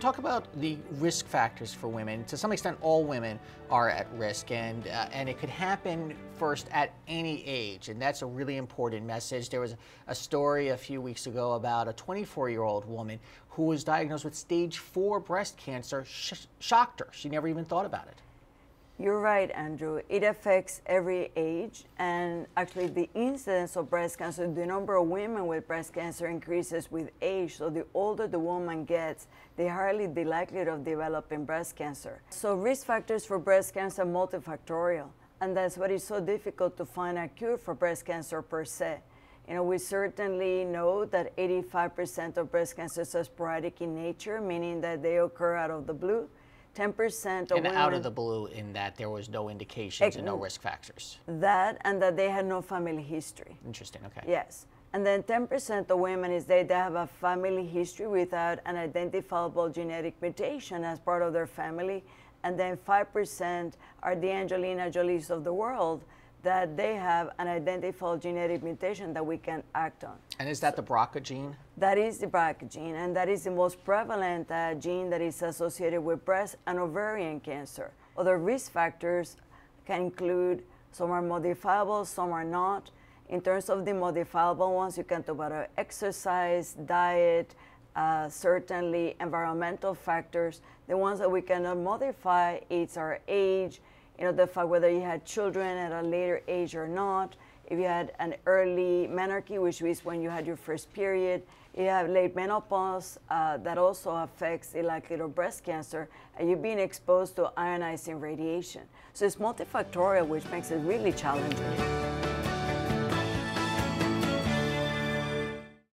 talk about the risk factors for women. To some extent, all women are at risk, and it could happen first at any age, and that's a really important message. There was a story a few weeks ago about a 24-year-old woman who was diagnosed with stage 4 breast cancer. Shocked her. She never even thought about it. You're right, Andrew. It affects every age, and actually the incidence of breast cancer, the number of women with breast cancer increases with age. So the older the woman gets, the higher the likelihood of developing breast cancer. So risk factors for breast cancer are multifactorial, and that's why it's so difficult to find a cure for breast cancer per se. You know, we certainly know that 85% of breast cancers are sporadic in nature, meaning that they occur out of the blue. 10% of women, out of the blue, in that there was no indications and no risk factors. That, and that they had no family history. Interesting, okay. Yes. And then 10% of women is they have a family history without an identifiable genetic mutation as part of their family. And then 5% are the Angelina Jolies of the world, that they have an identifiable genetic mutation that we can act on. And is that the BRCA gene? That is the BRCA gene, and that is the most prevalent gene that is associated with breast and ovarian cancer. Other risk factors can include, some are modifiable, some are not. In terms of the modifiable ones, you can talk about exercise, diet, certainly environmental factors. The ones that we cannot modify, it's our age, you know, the fact whether you had children at a later age or not, if you had an early menarche, which is when you had your first period, you have late menopause, that also affects the likelihood of breast cancer, and you've been exposed to ionizing radiation. So it's multifactorial, which makes it really challenging.